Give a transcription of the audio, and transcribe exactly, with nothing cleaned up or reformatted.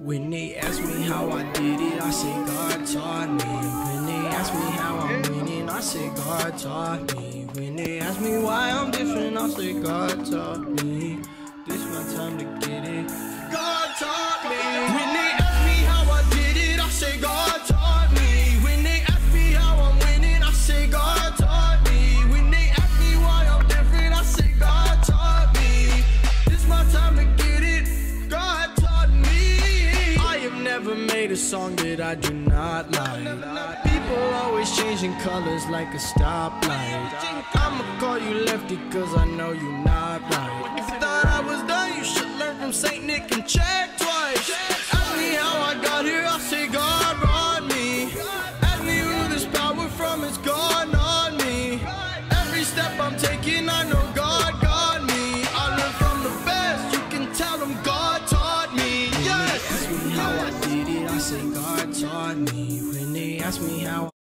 When they ask me how I did it, I say God taught me. When they ask me how I'm winning, I say God taught me. When they ask me why I'm different, I say God taught me. This my time to get it. God taught me. When they ask me how I did it, I say God taught me. When they ask me how I'm winning, I say God taught me. When they ask me why I'm different, I say God taught me. This my time to get it. God taught me. I have never made a song that I do not like. People always changing colors like a stoplight. I'ma call you lefty cause I know you not right. If you thought I was done, you should learn from Saint Nick and check twice. Ask me how I got here, I say God brought me. Ask me who this power from, it's gone on me. Every step I'm taking, I know God got me. I learn from the best, you can tell them God taught me. Yes! Ask me how I did it, I say God taught me. When they ask me how